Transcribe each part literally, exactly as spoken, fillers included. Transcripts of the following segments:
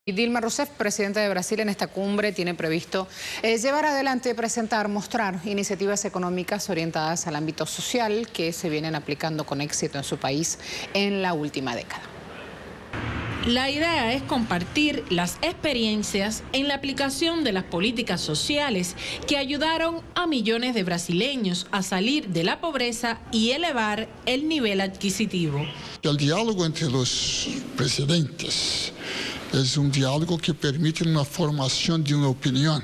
Y Dilma Rousseff, presidenta de Brasil, en esta cumbre tiene previsto eh, llevar adelante, presentar, mostrar iniciativas económicas orientadas al ámbito social que se vienen aplicando con éxito en su país en la última década. La idea es compartir las experiencias en la aplicación de las políticas sociales que ayudaron a millones de brasileños a salir de la pobreza y elevar el nivel adquisitivo. El diálogo entre los presidentes es un diálogo que permite una formación de una opinión.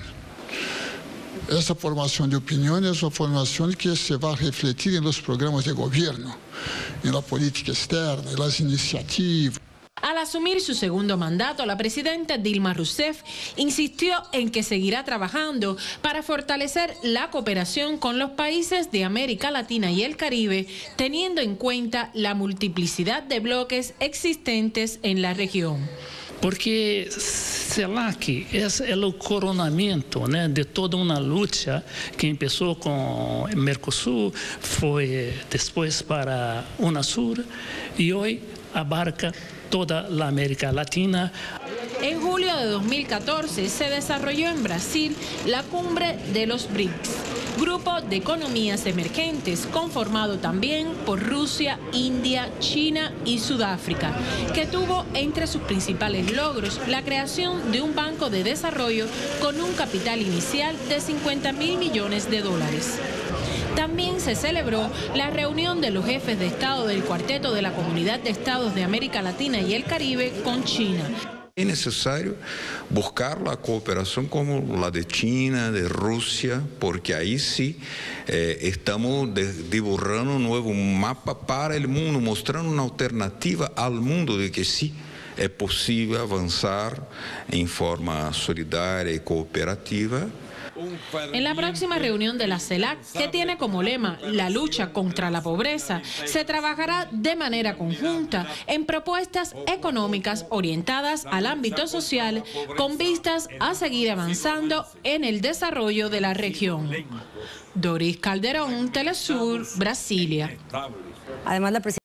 Esa formación de opinión es una formación que se va a refletir en los programas de gobierno, en la política externa, en las iniciativas. Al asumir su segundo mandato, la presidenta Dilma Rousseff insistió en que seguirá trabajando para fortalecer la cooperación con los países de América Latina y el Caribe, teniendo en cuenta la multiplicidad de bloques existentes en la región. Porque CELAC es el coronamiento, né, de toda una lucha que empezó con Mercosur, fue después para UNASUR y hoy abarca toda la América Latina. En julio de dos mil catorce se desarrolló en Brasil la cumbre de los B R I C S, grupo de economías emergentes conformado también por Rusia, India, China y Sudáfrica, que tuvo entre sus principales logros la creación de un banco de desarrollo con un capital inicial de cincuenta mil millones de dólares. También se celebró la reunión de los jefes de Estado del Cuarteto de la Comunidad de Estados de América Latina y el Caribe con China. Es necesario buscar la cooperación como la de China, de Rusia, porque ahí sí eh, estamos dibujando un nuevo mapa para el mundo, mostrando una alternativa al mundo de que sí es posible avanzar en forma solidaria y cooperativa. En la próxima reunión de la CELAC, que tiene como lema la lucha contra la pobreza, se trabajará de manera conjunta en propuestas económicas orientadas al ámbito social con vistas a seguir avanzando en el desarrollo de la región. Doris Calderón, Telesur, Brasilia. Además, la